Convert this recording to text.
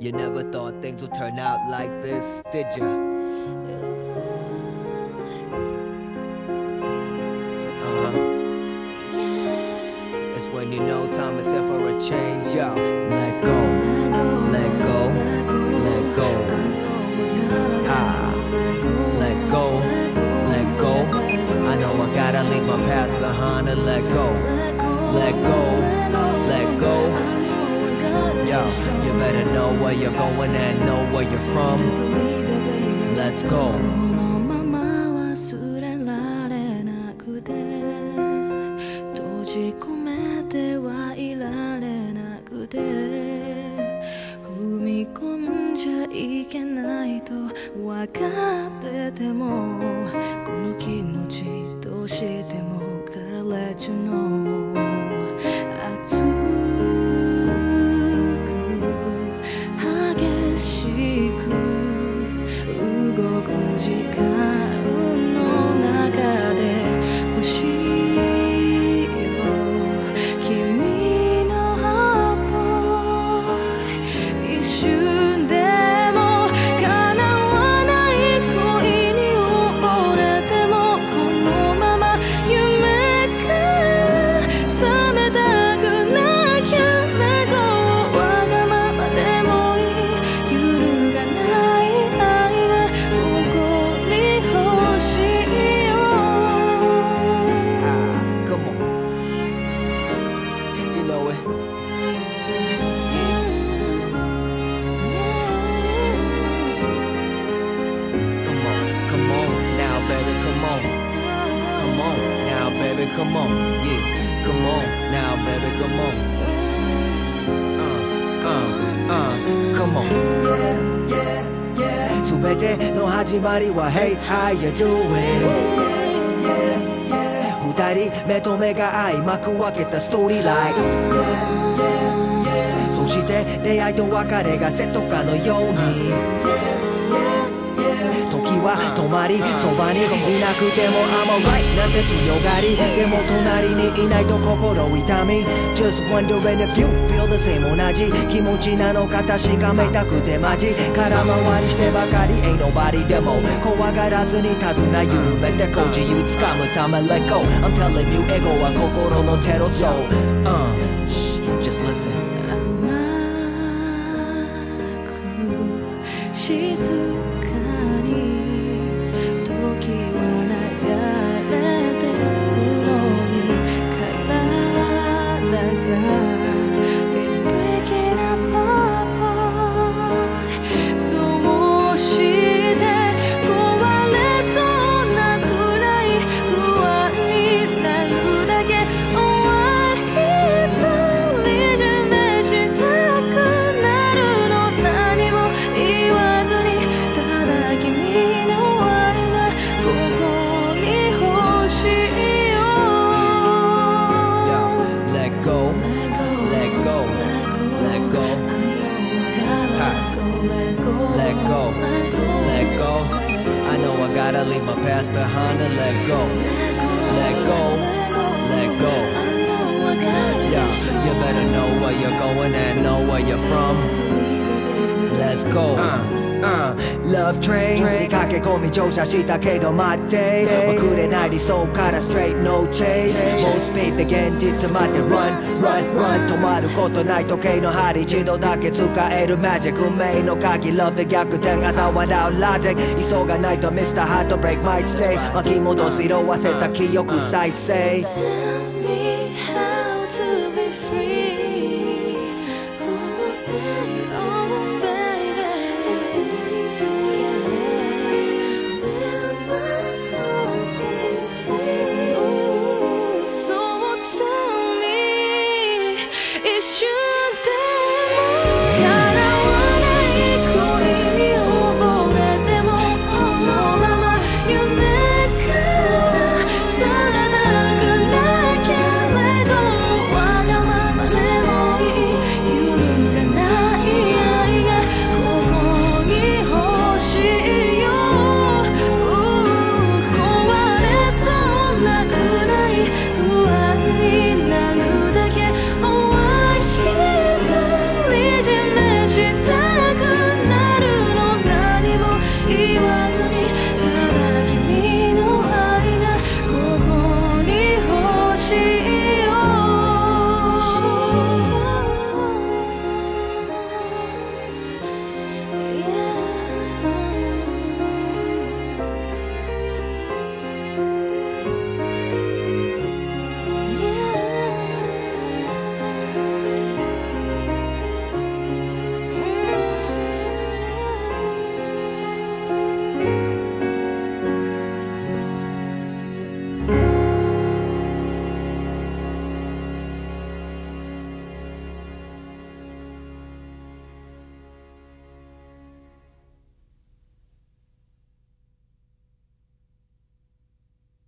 You never thought things would turn out like this, did ya? It's when you know time is here for a change, yo. Let go, let go, let go. Let go, let go. I know I gotta leave my past behind and let go. Let go, let go. Yo, you better know where you're going and know where you're from. Let's go. 閉じ込めてはいられなくて踏み込んじゃいけないと分かっててもこの気持ちどうしても Gotta let you know 熱く激しく動く時間の中で欲しいよ君の葉っぱ一瞬でも叶わない恋に溺れてもこのまま夢から覚めたくなきゃねごわがままでもいい揺るがない愛がここに欲しいよ Come on. You know it. Come on, come on now, baby, come on. Come on now, baby, come on. Yeah, come on now, baby, come on. Come on. Yeah, yeah, yeah. 全ての始まりは Hey, how you doing? 二人目と目が合い幕開けたストーリーライトそして出会いと別れがセットかのように時は止まりそばにいなくても I'm alright なんて強がりでも隣にいないと心痛み Just wondering if you feel the same 同じ気持ちなのか確かめたくてマジ空回りしてばかり Ain't nobody でも怖がらずに手綱緩めてこう自由つかむため Let go I'm telling you エゴは心のテロそう Just listen 甘く静かに時は流れてくのに体が It's breaking apart どうして壊れそうなくらい不安になるだけ Oh I独り占めしたくなるの何も言わずにただ君の愛がここに欲しいよ Let go Let go Let go Let go Let go I know I gotta leave my past behind and let go Let go Let go Yeah, you better know where you're going and know where you're from Let's go Love train に駆け込み乗車したけど待って遅れない理想から straight no chase もうスピードで現実まで run run run 止まることない時計の針一度だけ使えるマジック運命の鍵 Love で逆転朝笑う logic 急がないと Mr. Heartbreak might stay 巻き戻す色褪せた記憶再生